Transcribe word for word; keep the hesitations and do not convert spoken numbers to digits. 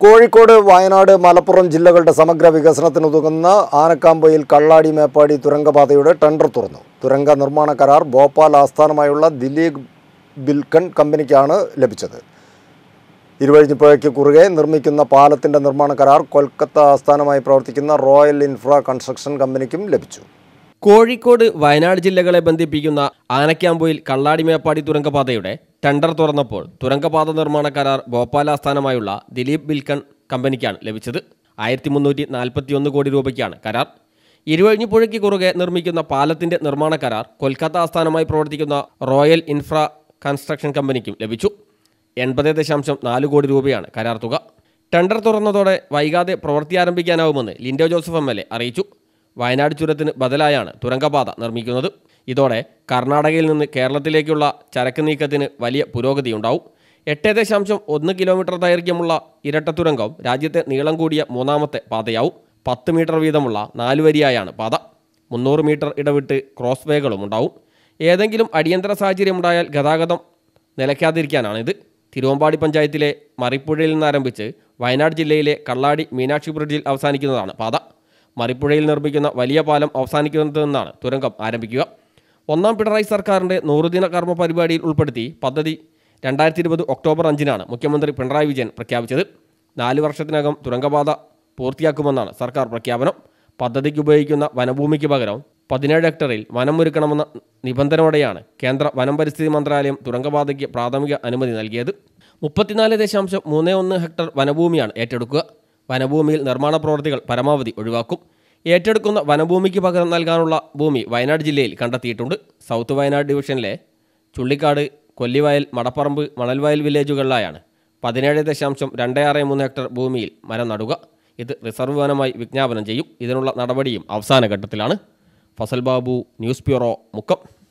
കോഴിക്കോട്, വയനാട്, മലപ്പുറം ജില്ലകളുടെ സമഗ്ര വികസനത്തിനുതകുന്ന ആനക്കാമ്പൊയിൽ കള്ളാടി മേപ്പാടി തുരങ്കപാതയുടെ ടെൻഡർ തുറന്നു. തുരങ്ക നിർമ്മാണ കരാർ ഭോപ്പാൽ ആസ്ഥാനമായുള്ള ദിലീപ് ബിൽക്കൺ കമ്പനിക്കാണ് ലഭിച്ചത്. ഇരുവഴിഞ്ഞിപ്പുഴയ്ക്ക് കുറുകെ നിർമ്മിക്കുന്ന പാലത്തിന്റെ നിർമ്മാണ കരാർ കൊൽക്കത്ത ആസ്ഥാനമായി പ്രവർത്തിക്കുന്ന റോയൽ ഇൻഫ്ര കൺസ്ട്രക്ഷൻ കമ്പനിക്കും ലഭിച്ചു. കോഴിക്കോട്, വയനാട് ജില്ലകളെ ബന്ധിപ്പിക്കുന്ന ആനക്കാമ്പൊയിൽ കള്ളാടി മേപ്പാടി തുരങ്കപാതയുടെ ടെൻഡർ തുറന്നപ്പോൾ തുരങ്കപാത നിർമ്മാണ കരാർ ഭോപ്പാൽ ആസ്ഥാനമായുള്ള ദിലീപ് ബിൽക്കൺ കമ്പനിക്കാണ് ലഭിച്ചത്. ആയിരത്തി മുന്നൂറ്റി നാൽപ്പത്തി ഒന്ന് കോടി രൂപയ്ക്കാണ് കരാർ. ഇരുവഴിഞ്ഞിപ്പുഴയ്ക്ക് കുറുകെ നിർമ്മിക്കുന്ന പാലത്തിന്റെ നിർമ്മാണ കരാർ കൊൽക്കത്ത ആസ്ഥാനമായി പ്രവർത്തിക്കുന്ന റോയൽ ഇൻഫ്ര കൺസ്ട്രക്ഷൻ കമ്പനിക്കും ലഭിച്ചു. എൺപത് ദശാംശം നാല് കോടി രൂപയാണ് കരാർ തുക. ടെൻഡർ തുറന്നതോടെ വൈകാതെ പ്രവൃത്തി ആരംഭിക്കാനാവുമെന്ന് Linto Joseph M L A അറിയിച്ചു. വയനാട് ചുരത്തിന് ബദലായാണ് തുരങ്കപാത നിർമ്മിക്കുന്നത്. ഇതോടെ കർണാടകയിൽ നിന്ന് കേരളത്തിലേക്കുള്ള ചരക്ക് നീക്കത്തിന് വലിയ പുരോഗതിയുണ്ടാവും. എട്ട് ദശാംശം ഒന്ന് കിലോമീറ്റർ ദൈർഘ്യമുള്ള ഇരട്ട തുരങ്കം രാജ്യത്തെ നീളം കൂടിയ മൂന്നാമത്തെ പാതയാവും. പത്ത് മീറ്റർ വീതമുള്ള നാലുവരിയായാണ് പാത. മുന്നൂറ് മീറ്റർ ഇടവിട്ട് ക്രോസ് വേകളും ഉണ്ടാവും. ഏതെങ്കിലും അടിയന്തര സാഹചര്യമുണ്ടായാൽ ഗതാഗതം നിലയ്ക്കാതിരിക്കാനാണിത്. തിരുവമ്പാടി പഞ്ചായത്തിലെ മറിപ്പുഴയിൽ നിന്നാരംഭിച്ച് വയനാട് ജില്ലയിലെ കള്ളാടി മീനാക്ഷി ബ്രിഡ്ജിൽ അവസാനിക്കുന്നതാണ് പാത. മറിപ്പുഴയിൽ നിർമ്മിക്കുന്ന വലിയ പാലം അവസാനിക്കുന്നതിൽ നിന്നാണ് തുരങ്കം ആരംഭിക്കുക. ഒന്നാം പിണറായി സർക്കാരിൻ്റെ നൂറുദിന കർമ്മ പരിപാടിയിൽ ഉൾപ്പെടുത്തി പദ്ധതി രണ്ടായിരത്തി ഇരുപത് ഒക്ടോബർ അഞ്ചിനാണ് മുഖ്യമന്ത്രി പിണറായി വിജയൻ പ്രഖ്യാപിച്ചത്. നാല് വർഷത്തിനകം തുരങ്കപാത പൂർത്തിയാക്കുമെന്നാണ് സർക്കാർ പ്രഖ്യാപനം. പദ്ധതിക്ക് ഉപയോഗിക്കുന്ന വനഭൂമിക്ക് പകരം പതിനേഴ് ഹെക്ടറിൽ വനം ഒരുക്കണമെന്ന നിബന്ധനയോടെയാണ് കേന്ദ്ര വനം പരിസ്ഥിതി മന്ത്രാലയം തുരങ്കപാതയ്ക്ക് പ്രാഥമിക അനുമതി നൽകിയത്. മുപ്പത്തിനാല് ദശാംശം മൂന്ന് ഒന്ന് ഹെക്ടർ വനഭൂമിയാണ് ഏറ്റെടുക്കുക. വനഭൂമിയിൽ നിർമ്മാണ പ്രവൃത്തികൾ പരമാവധി ഒഴിവാക്കും. ഏറ്റെടുക്കുന്ന വനഭൂമിക്ക് പകരം നൽകാനുള്ള ഭൂമി വയനാട് ജില്ലയിൽ കണ്ടെത്തിയിട്ടുണ്ട്. സൗത്ത് വയനാട് ഡിവിഷനിലെ ചുള്ളിക്കാട്, കൊല്ലിവയൽ, മടപ്പറമ്പ്, മണൽവയൽ വില്ലേജുകളിലായാണ് പതിനേഴ് ദശാംശം രണ്ട് ആറ് മൂന്ന് ഹെക്ടർ ഭൂമിയിൽ മരം നടുക. ഇത് റിസർവ് വനമായി വിജ്ഞാപനം ചെയ്യും. ഇതിനുള്ള നടപടിയും അവസാന ഘട്ടത്തിലാണ്. Fasal Babu, news bureau, Mukkam.